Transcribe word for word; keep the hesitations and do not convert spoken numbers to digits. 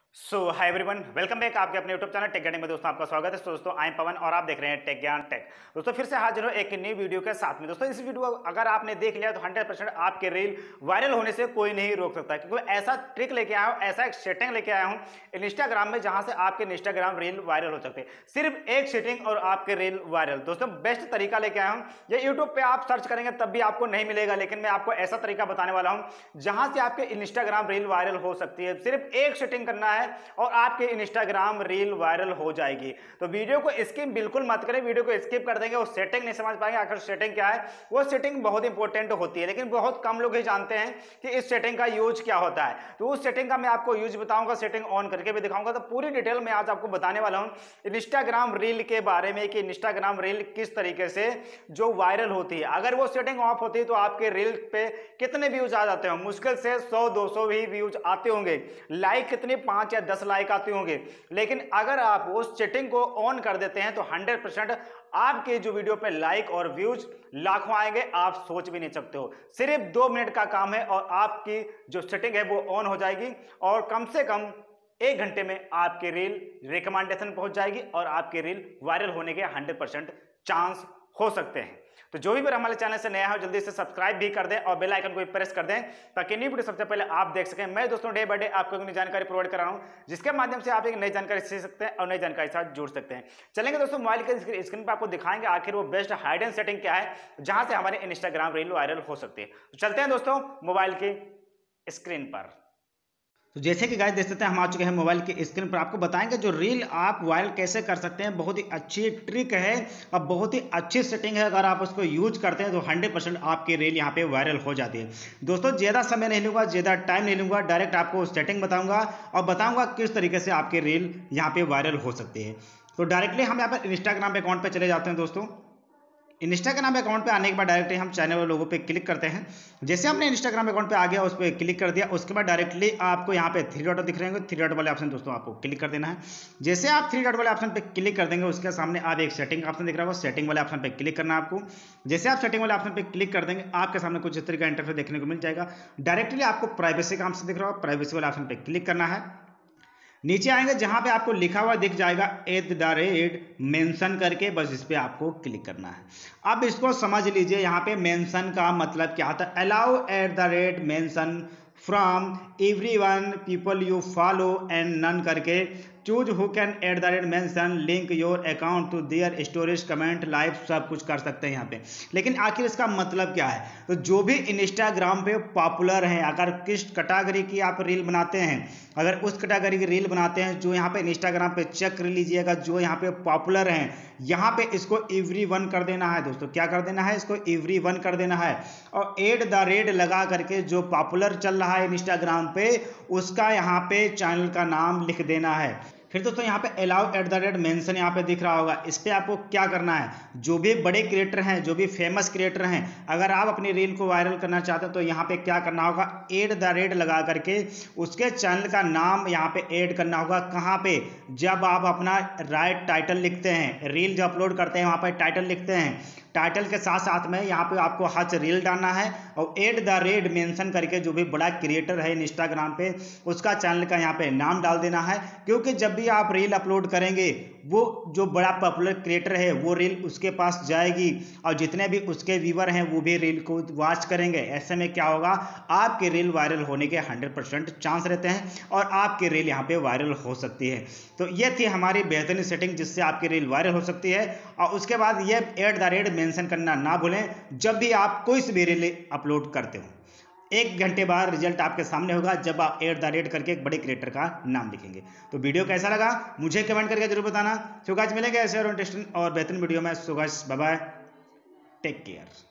सो hi everyone, welcome back आपके अपने YouTube channel take ज्ञान में। दोस्तों आपका स्वागत है। तो दोस्तों आई एम पवन और आप देख रहे हैं टेक ज्ञान टेक। दोस्तों फिर से हाजिर हो एक नई वीडियो के साथ में। दोस्तों इस वीडियो अगर आपने देख लिया तो हंड्रेड परसेंट आपके रील वायरल होने से कोई नहीं रोक सकता, क्योंकि ऐसा ट्रिक लेके आया हूँ, ऐसा एक सेटिंग लेके आया हूँ इंस्टाग्राम में, जहां से आपके इंस्टाग्राम रील वायरल हो सकते हैं। सिर्फ एक सेटिंग और आपके रील वायरल। दोस्तों बेस्ट तरीका लेके आया हूँ। ये यूट्यूब पे आप सर्च करेंगे तब भी आपको नहीं मिलेगा, लेकिन मैं आपको ऐसा तरीका बताने वाला हूँ जहां से आपके इंस्टाग्राम रील वायरल हो सकती है। सिर्फ एक सेटिंग करना है और आपके इंस्टाग्राम रील वायरल हो जाएगी। तो वीडियो को स्किप बिल्कुल मत करें, वीडियो को स्किप कर देंगे वो सेटिंग नहीं समझ पाएंगे आखिर सेटिंग क्या है। वो सेटिंग बहुत इंपॉर्टेंट होती है, लेकिन बहुत कम लोग ही जानते हैं कि इस सेटिंग का यूज क्या होता है। तो उस सेटिंग का मैं आपको यूज बताऊंगा, सेटिंग ऑन करके भी दिखाऊंगा। तो पूरी डिटेल में आज आपको बताने वाला हूं इंस्टाग्राम रील के बारे में कि इंस्टाग्राम रील किस तरीके से जो वायरल होती है। अगर वो सेटिंग ऑफ होती है तो आपके रील पे कितने व्यूज आ जाते हैं? मुश्किल से सौ दो सौ ही व्यूज आते होंगे। लाइक कितने, पांच या दस लाइक आते होंगे। लेकिन अगर आप उस सेटिंग को ऑन कर देते हैं तो हंड्रेड परसेंट आपके जो वीडियो पे लाइक और व्यूज लाखों आएंगे, आप सोच भी नहीं सकते हो। सिर्फ दो मिनट का काम है और आपकी जो सेटिंग है वो ऑन हो जाएगी और कम से कम एक घंटे में आपकी रील रिकमेंडेशन पहुंच जाएगी और आपकी रील वायरल होने के हंड्रेड परसेंट चांस हो सकते हैं। तो जो भी हमारे चैनल से नया हो जल्दी से सब्सक्राइब भी कर दें और बेल आइकन को भी प्रेस कर दें ताकि नई वीडियो सबसे पहले आप देख सकें। मैं दोस्तों डे बाय डे आपको एक नई जानकारी प्रोवाइड कर रहा हूं जिसके माध्यम से आप एक नई जानकारी सीख सकते हैं और नई जानकारी के साथ जुड़ सकते हैं। चलेंगे दोस्तों मोबाइल के स्क्रीन पर आपको दिखाएंगे आखिर वो बेस्ट हाइडन सेटिंग क्या है जहां से हमारे इंस्टाग्राम रील वायरल हो सकती है। तो चलते हैं दोस्तों मोबाइल की स्क्रीन पर। तो जैसे कि गाइस देख सकते हैं हम आ चुके हैं मोबाइल की स्क्रीन पर। आपको बताएंगे जो रील आप वायरल कैसे कर सकते हैं। बहुत ही अच्छी ट्रिक है और बहुत ही अच्छी सेटिंग है। अगर आप उसको यूज करते हैं तो हंड्रेड परसेंट आपकी रील यहाँ पे वायरल हो जाती है। दोस्तों ज़्यादा समय नहीं लूँगा, ज़्यादा टाइम नहीं लूँगा, डायरेक्ट आपको सेटिंग बताऊँगा और बताऊँगा किस तरीके से आपकी रील यहाँ पे वायरल हो सकती है। तो डायरेक्टली हम यहाँ पर इंस्टाग्राम अकाउंट पर चले जाते हैं। दोस्तों इंस्टाग्राम अकाउंट पे आने के बाद डायरेक्टली हम चैनल वाले लोगों पे क्लिक करते हैं। जैसे हमने इंस्टाग्राम अकाउंट पे आ गया उस पर क्लिक कर दिया, उसके बाद डायरेक्टली आपको यहाँ पे थ्री डॉट दिख रहे होंगे, थ्री डॉट वाले ऑप्शन दोस्तों आपको क्लिक कर देना है। जैसे आप थ्री डॉट वाले ऑप्शन पे क्लिक कर देंगे उसके सामने आप एक सेटिंग ऑप्शन दिख रहा होगा, सेटिंग वाले ऑप्शन पे क्लिक करना है आपको। जैसे आप सेटिंग वाले ऑप्शन पे क्लिक कर देंगे आपके सामने कुछ इस तरीके का इंटरफेस देखने को मिल जाएगा। डायरेक्टली आपको प्राइवेसी का ऑप्शन दिख रहा होगा, प्राइवेसी वाले ऑप्शन पे क्लिक करना है। नीचे आएंगे जहां पे आपको लिखा हुआ दिख जाएगा एट द रेट मेंशन करके, बस इस पे आपको क्लिक करना है। अब इसको समझ लीजिए, यहाँ पे मेंशन का मतलब क्या होता है। Allow at the rate mention from every one people you follow and none करके choose who can at the rate mention link your account to their storage comment live सब कुछ कर सकते हैं यहाँ पे। लेकिन आखिर इसका मतलब क्या है? तो जो भी इंस्टाग्राम पे पॉपुलर हैं, अगर किस कैटेगरी की आप रील बनाते हैं, अगर उस कैटेगरी की रील बनाते हैं जो यहाँ पे इंस्टाग्राम पे चेक कर लीजिएगा, जो यहाँ पे पॉपुलर हैं, यहाँ पे इसको एवरी वन कर देना है। दोस्तों क्या कर देना है? इसको एवरी वन कर देना है और एट द रेट लगा करके जो पॉपुलर चल रहा है इंस्टाग्राम पे उसका यहाँ पे चैनल का नाम लिख देना है। फिर दोस्तों यहाँ पे allow at the rate mention यहाँ पे दिख रहा होगा, इस पे आपको क्या करना है, जो भी बड़े क्रिएटर हैं, जो भी फेमस क्रिएटर हैं, अगर आप अपनी रील को वायरल करना चाहते हैं तो यहाँ पे क्या करना होगा, एट द रेट लगा करके उसके चैनल का नाम यहाँ पे ऐड करना होगा। कहाँ पे? जब आप अपना राइट टाइटल लिखते हैं, रील जो अपलोड करते हैं वहाँ पर टाइटल लिखते हैं, टाइटल के साथ साथ में यहाँ पे आपको हच रील डालना है और एट द रेट मेंशन करके जो भी बड़ा क्रिएटर है इंस्टाग्राम पे उसका चैनल का यहाँ पे नाम डाल देना है। क्योंकि जब भी आप रील अपलोड करेंगे वो जो बड़ा पॉपुलर क्रिएटर है वो रील उसके पास जाएगी और जितने भी उसके व्यूअर हैं वो भी रील को वॉच करेंगे। ऐसे में क्या होगा, आपके रील वायरल होने के हंड्रेड परसेंट चांस रहते हैं और आपकी रील यहाँ पे वायरल हो सकती है। तो ये थी हमारी बेहतरीन सेटिंग जिससे आपकी रील वायरल हो सकती है। और उसके बाद ये एट द रेट मेंशन करना ना भूलें जब भी आप कोई सी भी रील अपलोड करते हो। एक घंटे बाद रिजल्ट आपके सामने होगा जब आप एट द रेट करके एक बड़े क्रिएटर का नाम लिखेंगे। तो वीडियो कैसा लगा मुझे कमेंट करके जरूर बताना। सो गाइस मिलेंगे ऐसे और इंटरेस्टिंग और बेहतरीन वीडियो में। So guys bye bye, take care.